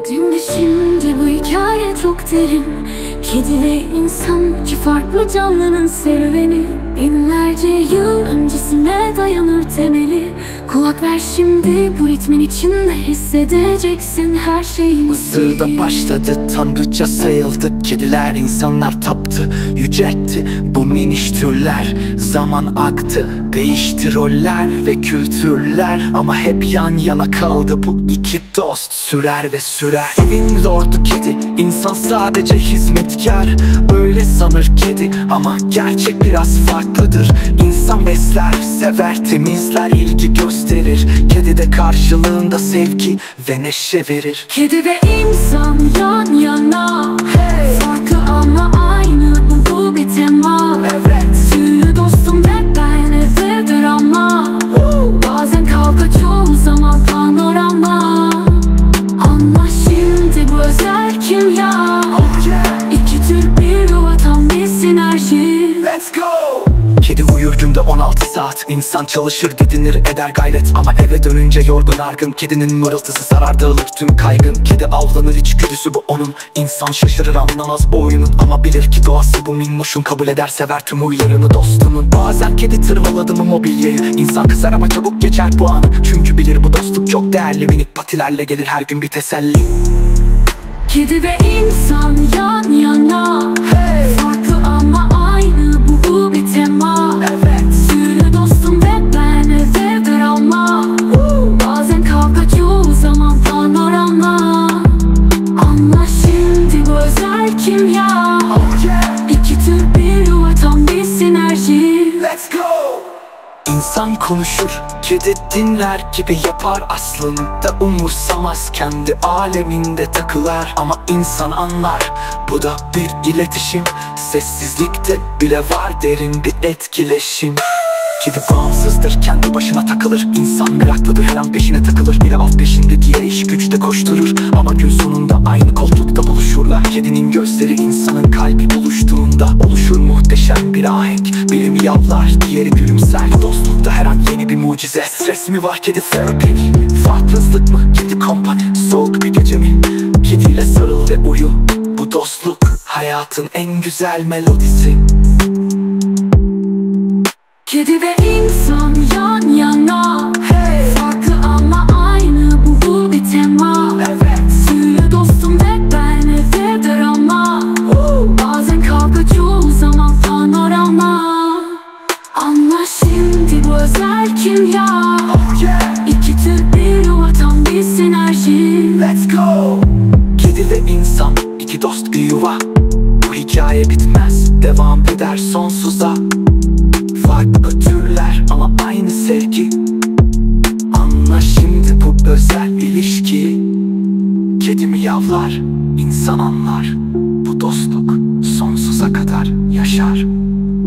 Dün de şimdi bu hikaye çok derin. Kedi ve insan, iki farklı canlının serüveni. Binlerce yıl öncesine dayanır temeli. Kulak ver şimdi, bu ritmin içinde hissedeceksin her şeyi. Mısır'da başladı, tanrıça sayıldı. Kediler insanlar taptı, yüceltti bu miniş türler. Zaman aktı, değişti roller ve kültürler. Ama hep yan yana kaldı bu iki dost, sürer ve sürer. Evin lordu kedi, insan sadece hizmetkar. Öyle sanır kedi ama gerçek biraz farklıdır. İnsan besler, sever, temizler, ilgi gösterir. Kedi de karşılığında sevgi ve neşe verir. Kedi ve insan yan yana, hey. Farklı ama aynı, bu bir tema. Evet. Tüylü dostum ve ben evdedir ama bazen kavga, çoğu zaman panorama. Anla şimdi bu özel kimya. Oh yeah. İki tür bir yuva, tam bir sinerji. Let's go! Kedi uyur günde 16 saat, insan çalışır, didinir, eder gayret. Ama eve dönünce yorgun argın, kedinin mırıltısı sarar, dağılır tüm kaygın. Kedi avlanır, içgüdüsü bu onun. İnsan şaşırır, anlamaz bu oyunun. Ama bilir ki doğası bu minnoşun, kabul eder, sever tüm huylarını dostunun. Bazen kedi tırmaladı mı mobilyayı, insan kızar ama çabuk geçer bu an. Çünkü bilir bu dostluk çok değerli, minik patilerle gelir her gün bir teselli. Kedi ve insan yan yana, hey. Farklı ama aynı, bu bir tema. Evet. Tüylü dostum ve ben evdedir ama bazen kavga, çoğu zaman panorama. Anla şimdi bu özel kimya. Oh yeah. İki tür bir yuva, tam bir sinerji. Let's go! İnsan konuşur, kedi dinler gibi yapar, aslında umursamaz, kendi aleminde takılar. Ama insan anlar, bu da bir iletişim. Sessizlikte bile var derin bir etkileşim. Kedi bağımsızdır, kendi başına takılır. İnsan meraklıdır, her an peşine takılır. Biri av peşinde, diğeri iş güçte koşturur. Ama gün sonunda aynı koltukta buluşurlar. Kedinin gözleri insanın kalbi buluştuğunda oluşur muhteşem bir ahenk. Biri miyavlar, diğeri gülümser. Bu dostlukta her an yeni bir mucize. Stres mi var, kedi terapi mi? Farklılık mı, kedi kompani? Soğuk bir gece mi? Kediyle sarıl ve uyu. Bu dostluk hayatın en güzel melodisi. Kedi ve insan yan yana, hey. Farklı ama aynı, bu bir tema. Evet. Tüylü dostum ve ben evdedir ama bazen kavga, çoğu zaman panorama. Anla şimdi bu özel kimya. Oh yeah. İki tür bir yuva, tam bir sinerji. Let's go! Kedi ve insan, iki dost bir yuva. Bu hikaye bitmez, devam eder sonsuza. Farklı türler ama aynı sevgi. Anla şimdi bu özel ilişki. Kedi miyavlar, insan anlar. Bu dostluk sonsuza kadar yaşar.